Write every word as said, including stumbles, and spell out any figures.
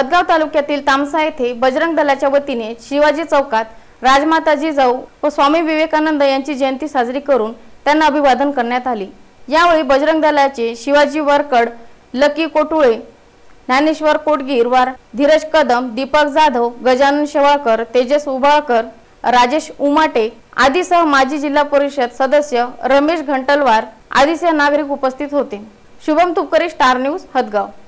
हदगाव तालुक्यातील तामसा येथे बजरंग दलाच्या वतीने शिवाजी चौकात राजमाता जिजाऊ व स्वामी विवेकानंद यांची जयंती साजरी करून त्यांना अभिवादन करण्यात आले। यावेळी बजरंग दलाचे शिवाजी वरकड, लकी कोटुळे, ज्ञानेश्वर कोटगीरवार, धीरज कदम, दीपक जाधव, गजानन शेवाळकर, तेजस उबाळकर, राजेश उमाटे आदीसह माजी जिल्हा परिषद सदस्य रमेश घंटलवार आदीसह नागरिक उपस्थित होते। Shubham Tupkari, star news, Hadgaon.